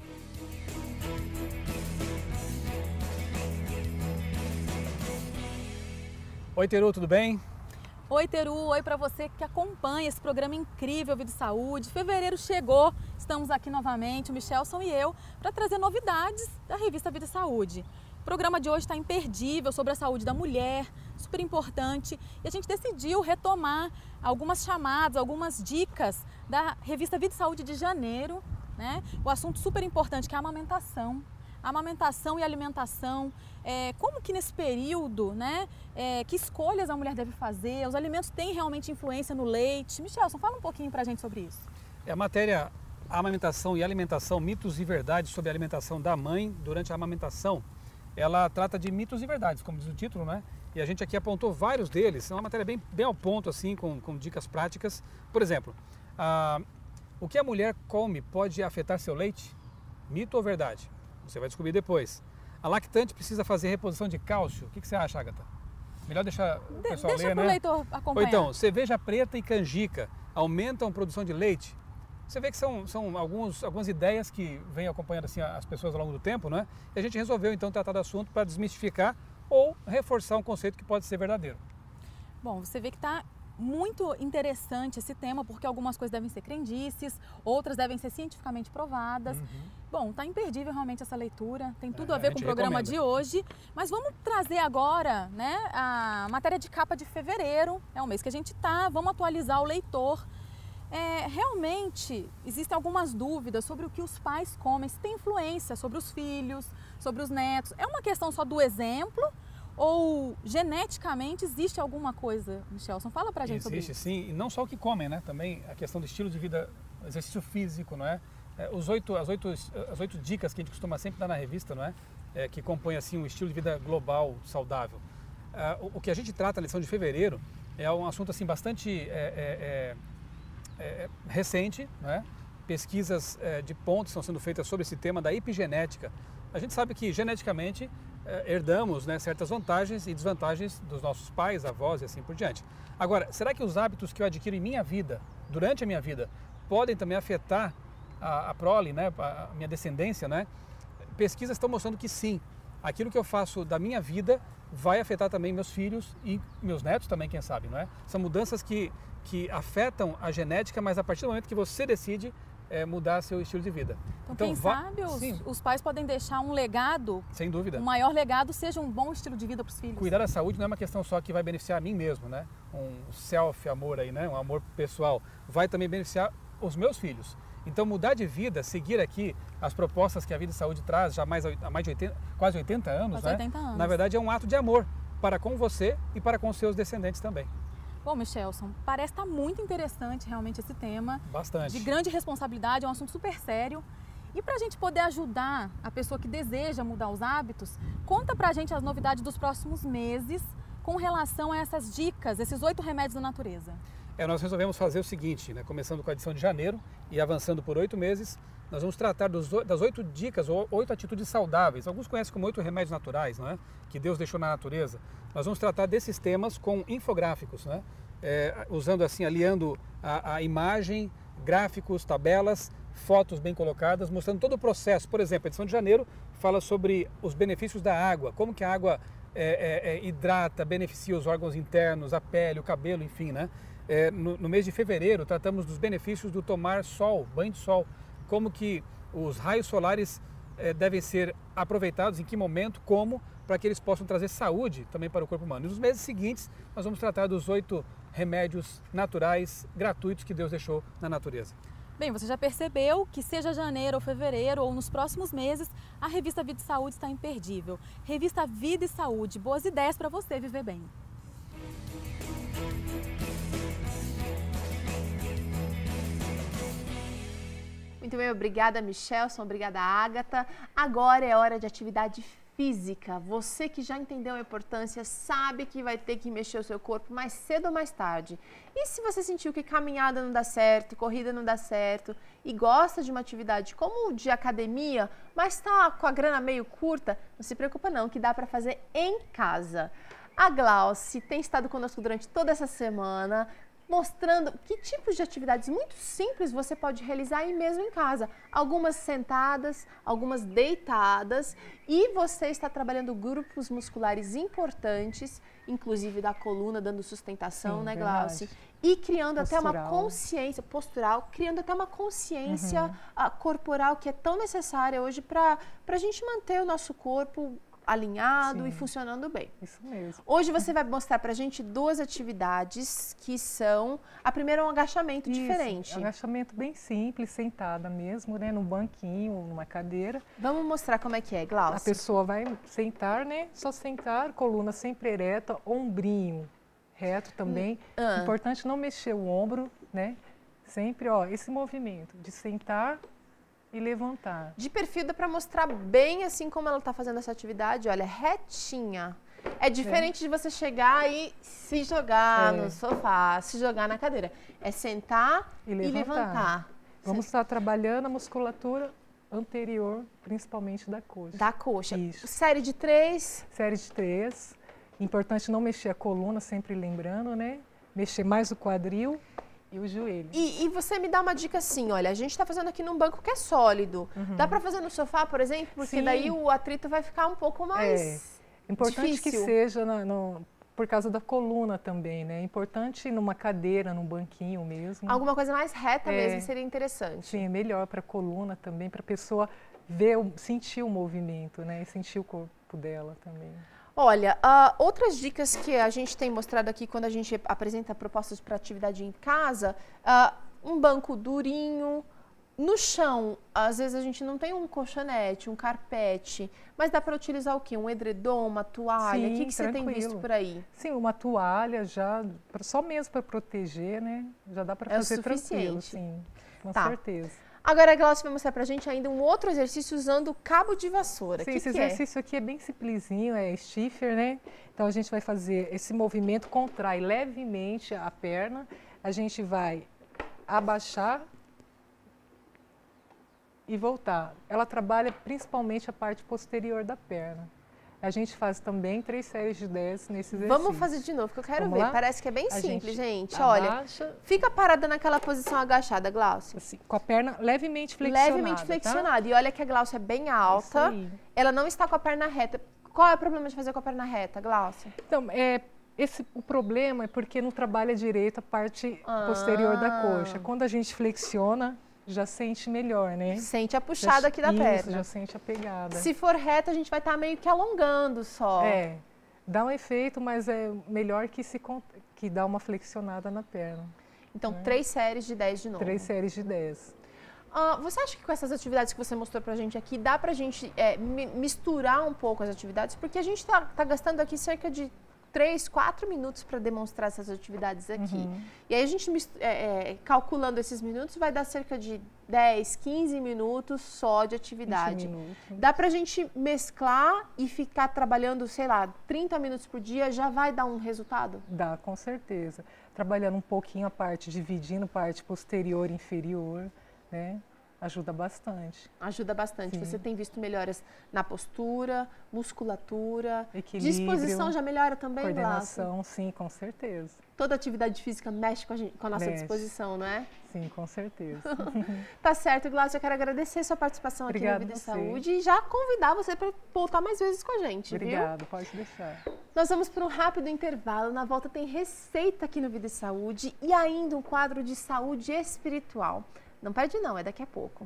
Oi, Teru, tudo bem? Oi, Teru, oi para você que acompanha esse programa incrível Vida e Saúde. Fevereiro chegou, estamos aqui novamente, o Michelson e eu, para trazer novidades da revista Vida e Saúde. O programa de hoje está imperdível, sobre a saúde da mulher, super importante. E a gente decidiu retomar algumas chamadas, algumas dicas da revista Vida e Saúde de janeiro, né? O assunto super importante que é a amamentação. A amamentação e alimentação, como que nesse período, né, que escolhas a mulher deve fazer, os alimentos têm realmente influência no leite? Michelson, fala um pouquinho pra gente sobre isso. A matéria Amamentação e Alimentação, mitos e verdades sobre a alimentação da mãe durante a amamentação, ela trata de mitos e verdades, como diz o título, né? E a gente aqui apontou vários deles, é uma matéria bem ao ponto, assim, com dicas práticas. Por exemplo, o que a mulher come pode afetar seu leite? Mito ou verdade? Você vai descobrir depois. A lactante precisa fazer reposição de cálcio. O que você acha, Agatha? Melhor deixar o pessoal ler, né? Deixa pro leitor acompanhar. Ou então, cerveja preta e canjica aumentam a produção de leite? Você vê que são algumas ideias que vêm acompanhando assim, as pessoas ao longo do tempo, né? E a gente resolveu então tratar do assunto para desmistificar ou reforçar um conceito que pode ser verdadeiro. Bom, você vê que está muito interessante esse tema, porque algumas coisas devem ser crendices, outras devem ser cientificamente provadas. Bom, tá imperdível realmente essa leitura, tem tudo a ver com o programa de hoje, mas vamos trazer agora, né, a matéria de capa de fevereiro, é o mês que a gente tá, vamos atualizar o leitor. Realmente existem algumas dúvidas sobre o que os pais comem, se tem influência sobre os filhos, sobre os netos. É uma questão só do exemplo ou geneticamente existe alguma coisa, Michelson? Fala pra gente sobre isso. Existe sim, e não só o que comem, né? Também a questão do estilo de vida, exercício físico, não é? As oito dicas que a gente costuma sempre dar na revista, não é? Que compõem assim um estilo de vida global, saudável. O que a gente trata na lição de fevereiro é um assunto assim bastante recente, né? Pesquisas de ponta estão sendo feitas sobre esse tema da epigenética. A gente sabe que geneticamente herdamos, né, certas vantagens e desvantagens dos nossos pais, avós e assim por diante. Agora, será que os hábitos que eu adquiro em minha vida, durante a minha vida, podem também afetar a prole, né, a minha descendência, né? Pesquisas estão mostrando que sim. Aquilo que eu faço da minha vida vai afetar também meus filhos e meus netos também, quem sabe, não é? São mudanças que afetam a genética, mas a partir do momento que você decide mudar seu estilo de vida. Então quem sabe os pais podem deixar um legado, sem dúvida. O maior legado seja um bom estilo de vida para os filhos. Cuidar da saúde não é uma questão só que vai beneficiar a mim mesmo, né? Um self-amor aí, né? Um amor pessoal. Vai também beneficiar os meus filhos. Então mudar de vida, seguir aqui as propostas que a Vida e Saúde traz já há mais de quase 80 anos, né? 80 anos. Na verdade é um ato de amor para com você e para com seus descendentes também. Bom, Michelson, parece estar muito interessante realmente esse tema. Bastante. De grande responsabilidade, é um assunto super sério. E para a gente poder ajudar a pessoa que deseja mudar os hábitos, conta pra gente as novidades dos próximos meses com relação a essas dicas, esses 8 remédios da natureza. Nós resolvemos fazer o seguinte, né? Começando com a edição de janeiro e avançando por 8 meses, nós vamos tratar das 8 dicas ou 8 atitudes saudáveis. Alguns conhecem como 8 remédios naturais, não é? Que Deus deixou na natureza. Nós vamos tratar desses temas com infográficos, né? Usando assim, aliando a imagem, gráficos, tabelas, fotos bem colocadas, mostrando todo o processo. Por exemplo, a edição de janeiro fala sobre os benefícios da água, como que a água hidrata, beneficia os órgãos internos, a pele, o cabelo, enfim, né? No mês de fevereiro tratamos dos benefícios do tomar sol, banho de sol, como que os raios solares devem ser aproveitados, em que momento, como, para que eles possam trazer saúde também para o corpo humano. E nos meses seguintes nós vamos tratar dos 8 remédios naturais gratuitos que Deus deixou na natureza. Bem, você já percebeu que seja janeiro ou fevereiro ou nos próximos meses, a revista Vida e Saúde está imperdível. Revista Vida e Saúde, boas ideias para você viver bem. Muito bem, obrigada Michelson, obrigada Ágata. Agora é hora de atividade física. Você que já entendeu a importância, sabe que vai ter que mexer o seu corpo mais cedo ou mais tarde. E se você sentiu que caminhada não dá certo, corrida não dá certo e gosta de uma atividade como de academia, mas está com a grana meio curta, não se preocupa não, que dá para fazer em casa. A Glauci tem estado conosco durante toda essa semana, mostrando que tipos de atividades muito simples você pode realizar aí mesmo em casa. Algumas sentadas, algumas deitadas, e você está trabalhando grupos musculares importantes, inclusive da coluna, dando sustentação, né, Glauci? E criando postural. Até uma consciência postural, criando até uma consciência corporal que é tão necessária hoje para a gente manter o nosso corpo alinhado e funcionando bem. Isso mesmo. Hoje você vai mostrar pra gente 2 atividades que são... A primeira é um agachamento diferente. Agachamento bem simples, sentada mesmo, né? Num banquinho, numa cadeira. Vamos mostrar como é que é, Glauci. A pessoa vai sentar, né? Só sentar, coluna sempre ereta, ombrinho reto também. Importante não mexer o ombro, né? Sempre, ó, esse movimento de sentar e levantar. De perfil dá para mostrar bem assim como ela está fazendo essa atividade, olha, retinha. É diferente de você chegar e se jogar no sofá, se jogar na cadeira. É sentar e levantar. Vamos estar trabalhando a musculatura anterior, principalmente da coxa. Da coxa. Isso. Série de 3. Série de 3. Importante não mexer a coluna, sempre lembrando, né? Mexer mais o quadril e o joelho. E você me dá uma dica assim, olha, a gente está fazendo aqui num banco que é sólido. Dá para fazer no sofá, por exemplo? Porque daí o atrito vai ficar um pouco mais importante difícil. Que seja por causa da coluna também, né? É importante numa cadeira, num banquinho mesmo. Alguma coisa mais reta mesmo seria interessante. Sim, é melhor para a coluna também, para a pessoa ver, sentir o movimento, né? E sentir o corpo dela também. Olha, outras dicas que a gente tem mostrado aqui quando a gente apresenta propostas para atividade em casa, um banco durinho. No chão, às vezes a gente não tem um colchonete, um carpete, mas dá para utilizar o quê? Um edredom, uma toalha? Sim, o que você tem visto por aí? Sim, uma toalha já, só mesmo para proteger, né? Já dá para fazer tranquilo, sim, com certeza. Agora a Glaucia vai mostrar pra gente ainda um outro exercício usando o cabo de vassoura. Sim, esse exercício aqui é bem simplesinho, é stiffer, né? Então a gente vai fazer esse movimento, contrai levemente a perna, a gente vai abaixar e voltar. Ela trabalha principalmente a parte posterior da perna. A gente faz também 3 séries de 10 nesse exercício. Vamos fazer de novo, que eu quero ver. Parece que é bem simples, gente. Abaixa. Olha, fica parada naquela posição agachada, Glaucia. Assim, com a perna levemente flexionada. Levemente flexionada. Tá? E olha que a Glaucia é bem alta. Ela não está com a perna reta. Qual é o problema de fazer com a perna reta, Glaucia? Então, o problema é porque não trabalha direito a parte posterior da coxa. Quando a gente flexiona, já sente melhor, né? Sente a puxada aqui da perna. Já sente a pegada. Se for reta, a gente vai estar meio que alongando só. Dá um efeito, mas é melhor que dá uma flexionada na perna. Então, 3 séries de 10 de novo. 3 séries de 10. Você acha que com essas atividades que você mostrou pra gente aqui, dá pra gente misturar um pouco as atividades? Porque a gente tá gastando aqui cerca de 3, 4 minutos para demonstrar essas atividades aqui. E aí a gente, calculando esses minutos, vai dar cerca de 10, 15 minutos só de atividade. Dá para a gente mesclar e ficar trabalhando, sei lá, 30 minutos por dia, já vai dar um resultado? Dá, com certeza. Trabalhando um pouquinho a parte, dividindo parte posterior e inferior, né? Ajuda bastante. Ajuda bastante. Sim. Você tem visto melhoras na postura, musculatura, equilíbrio, disposição já melhora também, coordenação, Glaucia? Sim, com certeza. Toda atividade física mexe com a nossa disposição, não é? Sim, com certeza. Tá certo, Glaucia, eu quero agradecer a sua participação aqui no Vida e Saúde e já convidar você para voltar mais vezes com a gente, Obrigada, pode deixar. Nós vamos para um rápido intervalo, na volta tem receita aqui no Vida e Saúde e ainda um quadro de saúde espiritual. Não perde não, é daqui a pouco.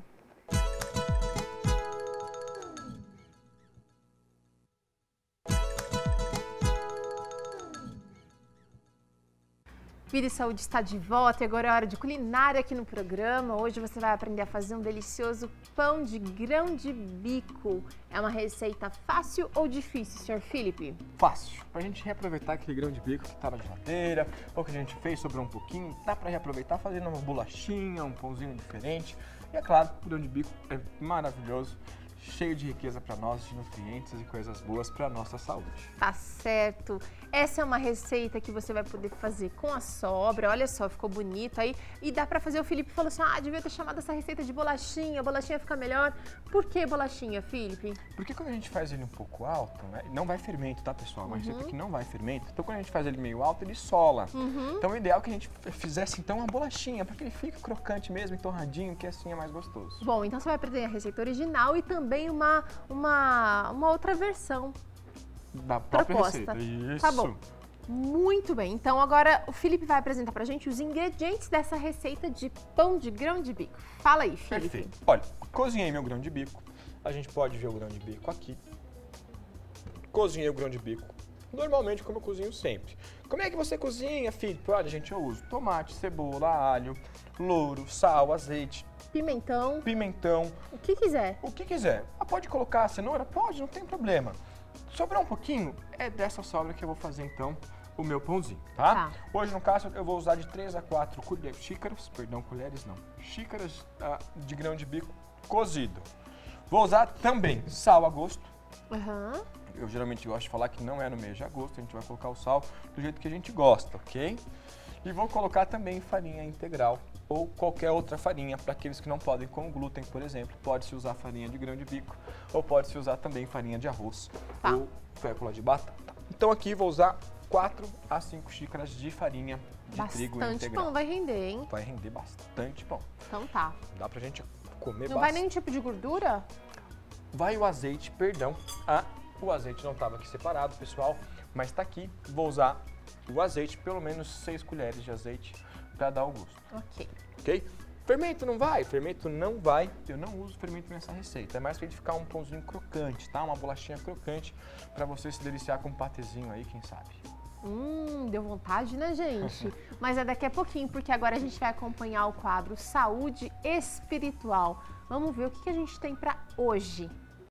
Vida e Saúde está de volta e agora é hora de culinária aqui no programa. Hoje você vai aprender a fazer um delicioso pão de grão de bico. É uma receita fácil ou difícil, Sr. Felipe? Fácil. Para a gente reaproveitar aquele grão de bico que está na geladeira ou que a gente fez, sobrou um pouquinho, dá para reaproveitar fazendo uma bolachinha, um pãozinho diferente. E é claro, o grão de bico é maravilhoso, cheio de riqueza para nós, de nutrientes e coisas boas para a nossa saúde. Tá certo. Essa é uma receita que você vai poder fazer com a sobra. Olha só, ficou bonito aí. E dá pra fazer, o Felipe falou assim, devia ter chamado essa receita de bolachinha, a bolachinha fica melhor. Por que bolachinha, Felipe? Porque quando a gente faz ele um pouco alto, né, não vai fermento, tá, pessoal? Uma receita que não vai fermento. Então, quando a gente faz ele meio alto, ele sola. Então, o ideal é que a gente fizesse, então, uma bolachinha, para que ele fique crocante mesmo, torradinho, que assim é mais gostoso. Bom, então você vai aprender a receita original e também uma outra versão. Da própria receita. Isso. Tá bom. Muito bem. Então agora o Felipe vai apresentar pra gente os ingredientes dessa receita de pão de grão de bico. Fala aí, Felipe. Perfeito. Olha, cozinhei meu grão de bico. A gente pode ver o grão de bico aqui. Cozinhei o grão de bico normalmente como eu cozinho sempre. Como é que você cozinha, Felipe? Olha, gente, eu uso tomate, cebola, alho, louro, sal, azeite. Pimentão. O que quiser. O que quiser. Pode colocar cenoura? Pode, não tem problema. Sobrar um pouquinho, é dessa sobra que eu vou fazer, então, o meu pãozinho, tá? Hoje, no caso, eu vou usar de 3 a 4 xícaras de grão de bico cozido. Vou usar também sal a gosto. Eu geralmente gosto de falar que não é no mês de agosto, a gente vai colocar o sal do jeito que a gente gosta, ok? E vou colocar também farinha integral ou qualquer outra farinha, para aqueles que não podem com glúten, por exemplo. Pode-se usar farinha de grão de bico ou pode-se usar também farinha de arroz ou fécula de batata. Então aqui vou usar 4 a 5 xícaras de farinha de trigo integral. Bastante pão vai render, hein? Vai render bastante pão. Então tá. Dá pra gente comer bastante. Não vai nenhum tipo de gordura? Vai o azeite, perdão. O azeite não estava aqui separado, pessoal. Mas está aqui, vou usar o azeite, pelo menos 6 colheres de azeite para dar o gosto. Ok? Fermento não vai? Fermento não vai. Eu não uso fermento nessa receita. É mais para ele ficar um pãozinho crocante, tá? Uma bolachinha crocante para você se deliciar com um patezinho aí, quem sabe. Deu vontade, né, gente? Mas é daqui a pouquinho, porque agora a gente vai acompanhar o quadro Saúde Espiritual. Vamos ver o que a gente tem para hoje.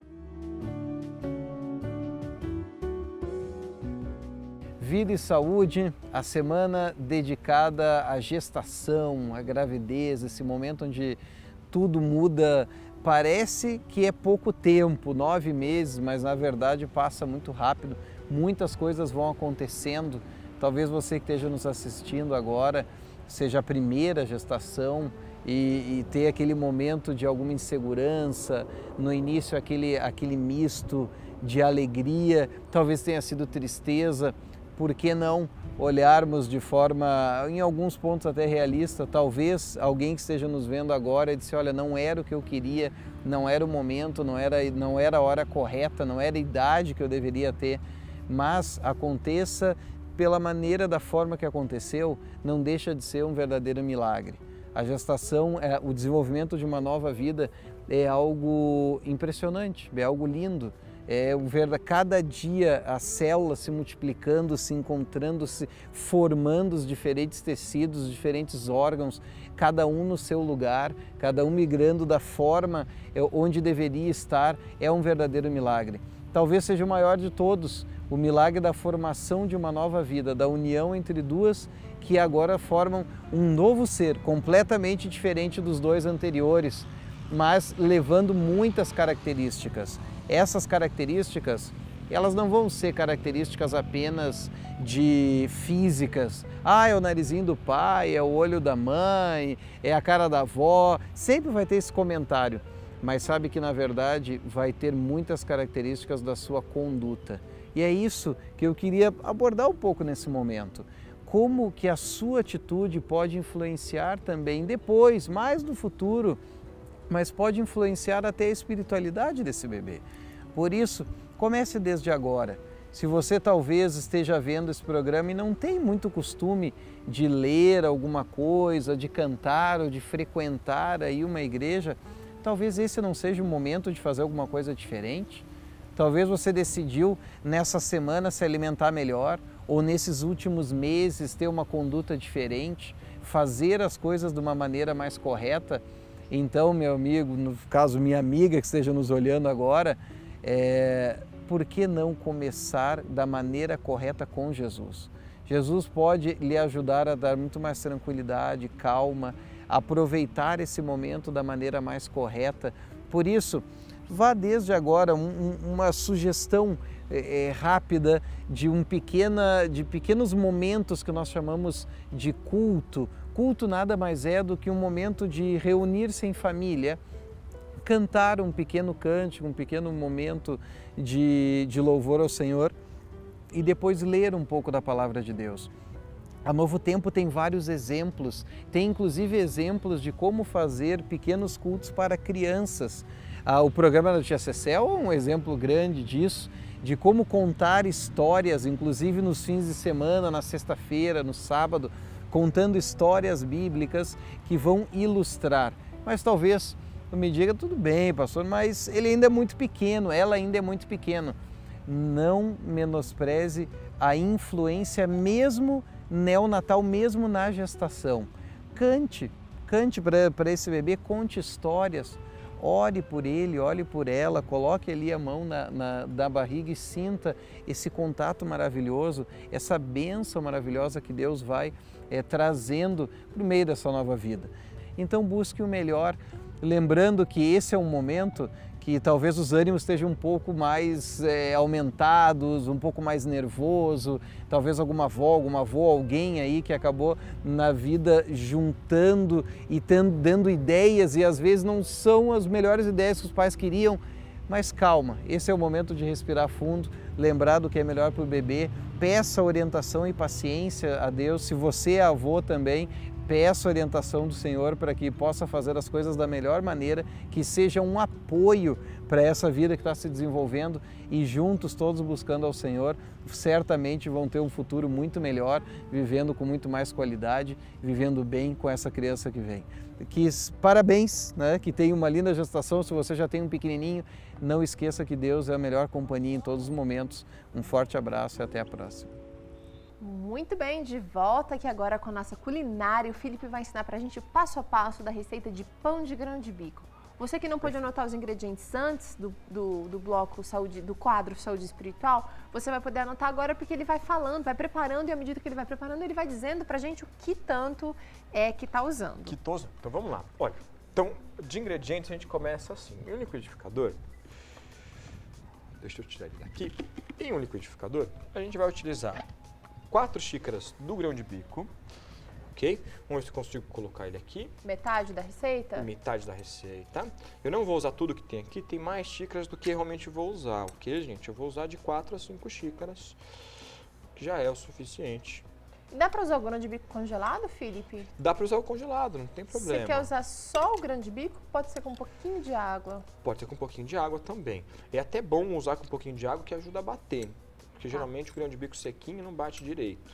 Vida e Saúde, a semana dedicada à gestação, à gravidez, esse momento onde tudo muda. Parece que é pouco tempo, 9 meses, mas na verdade passa muito rápido. Muitas coisas vão acontecendo. Talvez você que esteja nos assistindo agora seja a primeira gestação e ter aquele momento de alguma insegurança, no início aquele misto de alegria, talvez tenha sido tristeza. Por que não olharmos de forma, em alguns pontos até realista? Talvez alguém que esteja nos vendo agora e disse, olha, não era o que eu queria, não era o momento, não era a hora correta, não era a idade que eu deveria ter, mas aconteça pela maneira da forma que aconteceu, não deixa de ser um verdadeiro milagre. A gestação, o desenvolvimento de uma nova vida é algo impressionante, é algo lindo. Cada dia as células se multiplicando, se encontrando, se formando os diferentes tecidos, os diferentes órgãos, cada um no seu lugar, cada um migrando da forma onde deveria estar, é um verdadeiro milagre. Talvez seja o maior de todos, o milagre da formação de uma nova vida, da união entre duas que agora formam um novo ser, completamente diferente dos dois anteriores, mas levando muitas características. Essas características, elas não vão ser características apenas de físicas. É o narizinho do pai, é o olho da mãe, é a cara da avó. Sempre vai ter esse comentário, mas sabe que na verdade vai ter muitas características da sua conduta. E é isso que eu queria abordar um pouco nesse momento. Como que a sua atitude pode influenciar também depois, mais no futuro, mas pode influenciar até a espiritualidade desse bebê. Por isso, comece desde agora. Se você talvez esteja vendo esse programa e não tem muito costume de ler alguma coisa, de cantar ou de frequentar aí uma igreja, talvez esse não seja o momento de fazer alguma coisa diferente. Talvez você decidiu nessa semana se alimentar melhor ou nesses últimos meses ter uma conduta diferente, fazer as coisas de uma maneira mais correta. Então, meu amigo, no caso minha amiga que esteja nos olhando agora, por que não começar da maneira correta com Jesus? Jesus pode lhe ajudar a dar muito mais tranquilidade, calma, aproveitar esse momento da maneira mais correta. Por isso, vá desde agora uma sugestão rápida de pequenos momentos que nós chamamos de culto. Culto nada mais é do que um momento de reunir-se em família, cantar um pequeno cântico, um pequeno momento de louvor ao Senhor e depois ler um pouco da Palavra de Deus. A Novo Tempo tem vários exemplos, tem inclusive exemplos de como fazer pequenos cultos para crianças. O programa da Tia Cecel é um exemplo grande disso, de como contar histórias, inclusive nos fins de semana, na sexta-feira, no sábado, contando histórias bíblicas que vão ilustrar. Mas talvez eu me diga, tudo bem, pastor, mas ele ainda é muito pequeno, ela ainda é muito pequena. Não menospreze a influência mesmo neonatal, mesmo na gestação. Cante para esse bebê, conte histórias, ore por ele, ore por ela, coloque ali a mão na barriga e sinta esse contato maravilhoso, essa bênção maravilhosa que Deus vai trazendo por meio dessa nova vida. Então busque o melhor, lembrando que esse é um momento que talvez os ânimos estejam um pouco mais aumentados, um pouco mais nervoso, talvez alguma avó, algum avô, alguém aí que acabou na vida juntando e dando ideias e às vezes não são as melhores ideias que os pais queriam, mas calma, esse é o momento de respirar fundo, lembrar do que é melhor para o bebê, peça orientação e paciência a Deus, se você é avô também, peço a orientação do Senhor para que possa fazer as coisas da melhor maneira, que seja um apoio para essa vida que está se desenvolvendo e juntos, todos buscando ao Senhor, certamente vão ter um futuro muito melhor, vivendo com muito mais qualidade, vivendo bem com essa criança que vem. Parabéns, né? Que tenha uma linda gestação. Se você já tem um pequenininho, não esqueça que Deus é a melhor companhia em todos os momentos. Um forte abraço e até a próxima. Muito bem, de volta aqui agora com a nossa culinária. O Felipe vai ensinar pra gente o passo a passo da receita de pão de grão de bico. Você que não pôde anotar os ingredientes antes do bloco saúde, do quadro Saúde Espiritual, você vai poder anotar agora porque ele vai falando, vai preparando e à medida que ele vai preparando, ele vai dizendo pra gente o que tanto é que tá usando. Quitoso. Então vamos lá. Olha, então de ingredientes a gente começa assim. Em um liquidificador, deixa eu tirar ele daqui. Em um liquidificador, a gente vai utilizar 4 xícaras do grão de bico, ok? Vamos ver se eu consigo colocar ele aqui. Metade da receita? Metade da receita. Eu não vou usar tudo que tem aqui, tem mais xícaras do que realmente vou usar, ok, gente? Eu vou usar de 4 a 5 xícaras, que já é o suficiente. Dá para usar o grão de bico congelado, Felipe? Dá para usar o congelado, não tem problema. Você quer usar só o grão de bico? Pode ser com um pouquinho de água. Pode ser com um pouquinho de água também. É até bom usar com um pouquinho de água que ajuda a bater. Porque geralmente o grão de bico sequinho não bate direito.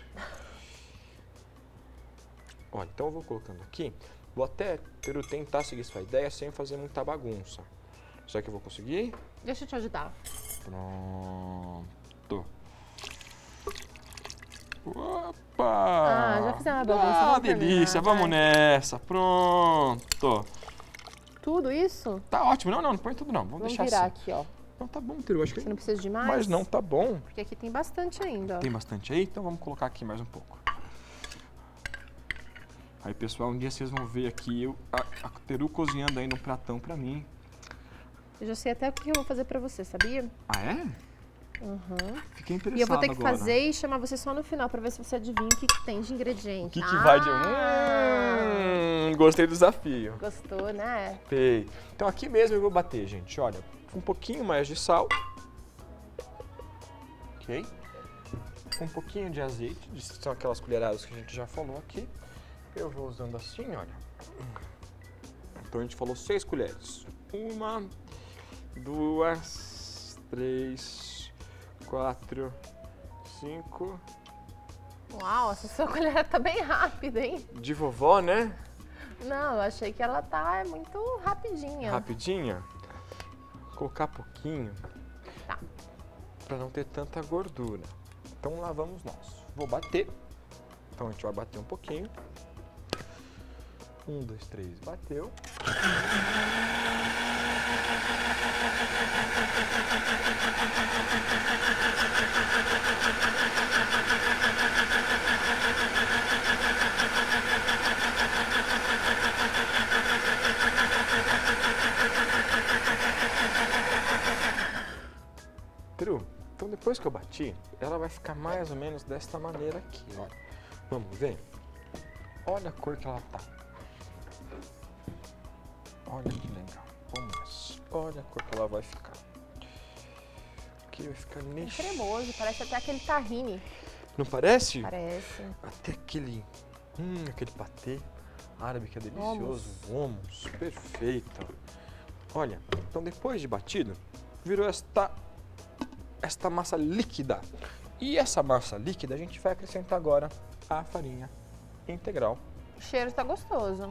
Olha, então eu vou colocando aqui. Vou até tentar seguir sua ideia sem fazer muita bagunça. Será que eu vou conseguir? Deixa eu te ajudar. Pronto. Opa! Já fizemos uma bagunça. Ah, delícia. Vamos nessa. Pronto. Tudo isso? Tá ótimo. Não põe tudo não. Vamos deixar virar assim. Aqui, ó. Não, tá bom, Teru. Acho que você não precisa de mais? Mas não, tá bom. Porque aqui tem bastante ainda. Tem bastante aí? Então vamos colocar aqui mais um pouco. Aí, pessoal, um dia vocês vão ver aqui a Teru cozinhando ainda um pratão pra mim. Eu já sei até o que eu vou fazer pra você, sabia? Ah, é? Uhum. Fiquei interessado agora. E eu vou ter que fazer e chamar você só no final pra ver se você adivinha o que tem de ingrediente. O que vai de... Gostei do desafio. Gostou, né? Sei. Então aqui mesmo eu vou bater, gente. Olha, um pouquinho mais de sal. Ok? Um pouquinho de azeite. São aquelas colheradas que a gente já falou aqui. Eu vou usando assim, olha. Então a gente falou 6 colheres. 1, 2, 3, 4, 5. Uau, essa sua colher tá bem rápida, hein? De vovó, né? Não, eu achei que ela tá muito rapidinha. Rapidinha? Vou colocar pouquinho. Tá. Pra não ter tanta gordura. Então lá vamos nós. Vou bater. Então a gente vai bater um pouquinho. 1, 2, 3, bateu. Teru, então depois que eu bati, ela vai ficar mais ou menos desta maneira aqui, olha. Vamos ver? Olha a cor que ela tá. Olha que legal. Vamos. Olha a cor que ela vai ficar. Aqui vai ficar nesse... cremoso, parece até aquele tahine. Não parece? Parece. Até aquele patê árabe que é delicioso. Hummus, perfeito. Olha, então depois de batido, virou esta massa líquida. E essa massa líquida a gente vai acrescentar agora a farinha integral. O cheiro está gostoso.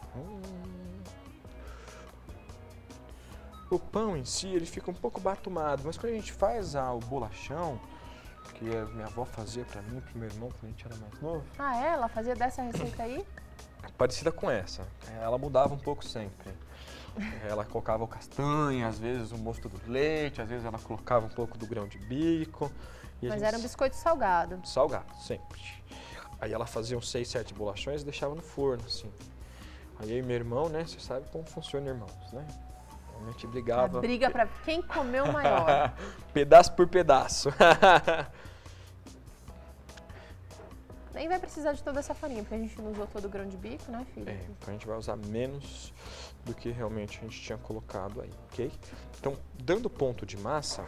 O pão em si, ele fica um pouco batumado, mas quando a gente faz o bolachão, que a minha avó fazia pra mim, pro meu irmão, quando a gente era mais novo. Ah, é? Ela fazia dessa receita aí? Parecida com essa. Ela mudava um pouco sempre. Ela colocava o castanha, às vezes o mosto do leite, às vezes ela colocava um pouco do grão de bico. Mas era um biscoito salgado? Salgado, sempre. Aí ela fazia uns 6, 7 bolachões e deixava no forno, assim. Aí eu e meu irmão, né, você sabe como funciona, irmãos, né? A gente brigava. A briga pra quem comeu maior. Pedaço por pedaço. Nem vai precisar de toda essa farinha, porque a gente não usou todo o grão de bico, né, filho? Então a gente vai usar menos do que realmente a gente tinha colocado aí, ok? Então, dando ponto de massa,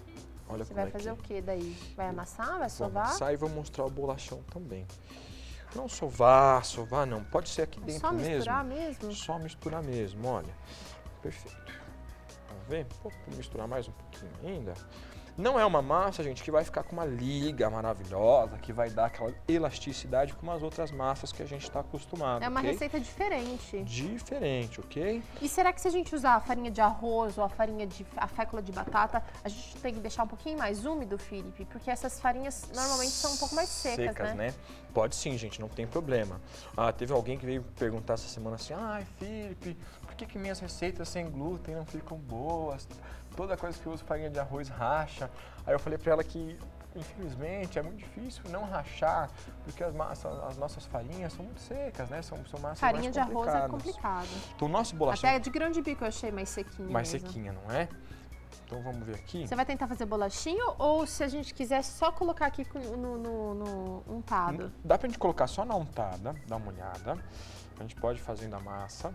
olha Você como vai fazer o que daí? Vai amassar? Vai sovar? Vou amassar e vou mostrar o bolachão também. Não sovar não. Pode ser aqui dentro mesmo. Só misturar mesmo? Só misturar mesmo, olha. Perfeito. Vamos ver? Vou misturar mais um pouquinho ainda. Não é uma massa, gente, que vai ficar com uma liga maravilhosa, que vai dar aquela elasticidade como as outras massas que a gente está acostumado. É uma receita diferente. Diferente, ok? E será que se a gente usar a farinha de arroz ou a fécula de batata, a gente tem que deixar um pouquinho mais úmido, Felipe? Porque essas farinhas normalmente são um pouco mais secas, né? Pode sim, gente, não tem problema. Teve alguém que veio perguntar essa semana assim, ai, Felipe, por que minhas receitas sem glúten não ficam boas? Toda coisa que eu uso farinha de arroz racha. Aí eu falei pra ela que, infelizmente, é muito difícil não rachar, porque as nossas farinhas são muito secas, né? São massas farinha mais de arroz é complicado. Então, o nosso bolachão... Até de grão de bico eu achei mais sequinha mais sequinha, não é? Então, vamos ver aqui. Você vai tentar fazer bolachinho ou, se a gente quiser, só colocar aqui no untado? Dá pra gente colocar só na untada, dá uma olhada. A gente pode fazer a massa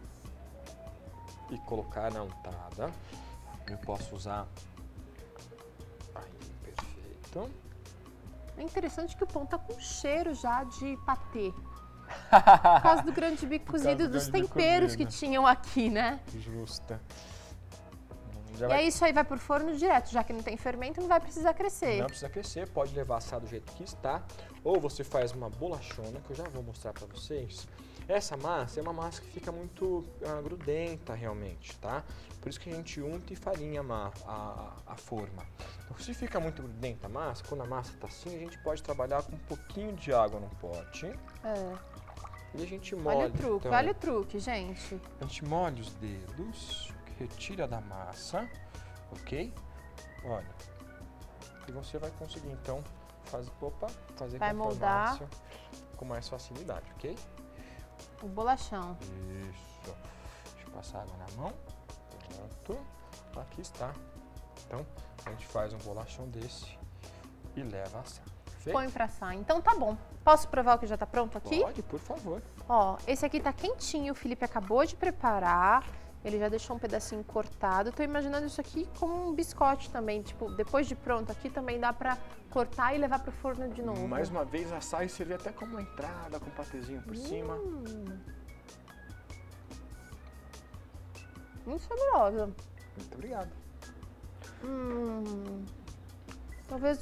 e colocar na untada. Eu posso usar... Aí, perfeito. É interessante que o pão tá com cheiro já de patê. Por causa do grão de bico cozido, dos temperos que tinham aqui, né? Justa. E aí isso aí vai pro forno direto, já que não tem fermento, não vai precisar crescer. Não precisa crescer, pode levar assado do jeito que está. Ou você faz uma bolachona, que eu já vou mostrar pra vocês. Essa massa é uma massa que fica muito grudenta realmente, tá? Por isso que a gente unta e farinha a forma. Então, se fica muito grudenta a massa, quando a massa tá assim, a gente pode trabalhar com um pouquinho de água no pote. E a gente molha. Olha o truque, olha o truque, gente. A gente molha os dedos, retira da massa, ok? Olha. E você vai conseguir, então, fazer vai moldar com mais facilidade, ok? O bolachão. Isso. Deixa eu passar água na mão. Pronto. Aqui está. Então, a gente faz um bolachão desse e leva a assar. Perfeito? Põe pra assar. Então tá bom. Posso provar o que já tá pronto aqui? Pode, por favor. Ó, esse aqui tá quentinho. O Felipe acabou de preparar. Ele já deixou um pedacinho cortado. Tô imaginando isso aqui como um biscoite também. Tipo, depois de pronto aqui também dá pra cortar e levar pro forno de novo. Mais uma vez assar e servir até como uma entrada com um patezinho por cima. Muito saborosa. Muito obrigado. Talvez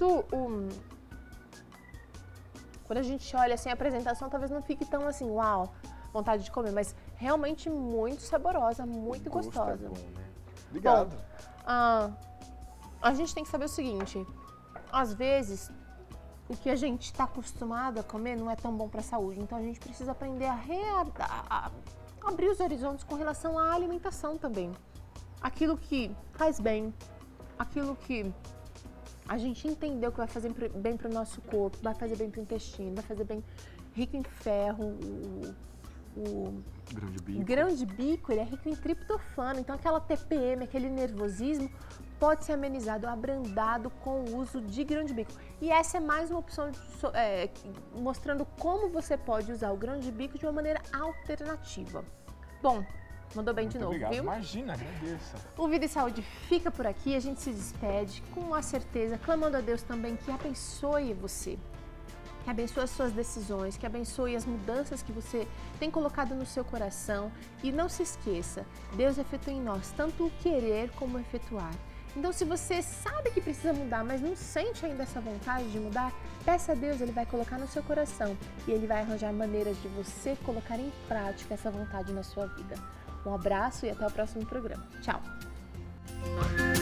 quando a gente olha assim a apresentação, talvez não fique tão assim, uau, vontade de comer, mas realmente muito saborosa, muito gostosa. É bom, né? Obrigado. Bom, a gente tem que saber o seguinte, às vezes o que a gente está acostumado a comer não é tão bom para a saúde, então a gente precisa aprender a abrir os horizontes com relação à alimentação também. Aquilo que faz bem, aquilo que a gente entendeu que vai fazer bem para o nosso corpo, vai fazer bem para o intestino, vai fazer bem, rico em ferro, o grão de bico, ele é rico em triptofano, então aquela TPM, aquele nervosismo pode ser amenizado, abrandado com o uso de grão de bico. E essa é mais uma opção mostrando como você pode usar o grão de bico de uma maneira alternativa. Bom, mandou bem de novo, obrigado. Viu? Imagina, agradeço. O Vida e Saúde fica por aqui, a gente se despede com a certeza, clamando a Deus também que abençoe você, que abençoe as suas decisões, que abençoe as mudanças que você tem colocado no seu coração. E não se esqueça, Deus efetua em nós tanto o querer como o efetuar. Então, se você sabe que precisa mudar, mas não sente ainda essa vontade de mudar, peça a Deus, Ele vai colocar no seu coração e Ele vai arranjar maneiras de você colocar em prática essa vontade na sua vida. Um abraço e até o próximo programa. Tchau!